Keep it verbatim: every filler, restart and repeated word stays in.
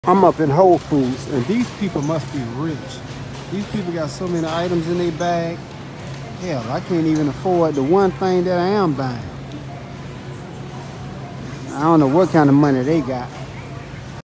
I'm up in Whole Foods, and these people must be rich. These people got so many items in their bag. Hell, I can't even afford the one thing that I am buying. I don't know what kind of money they got.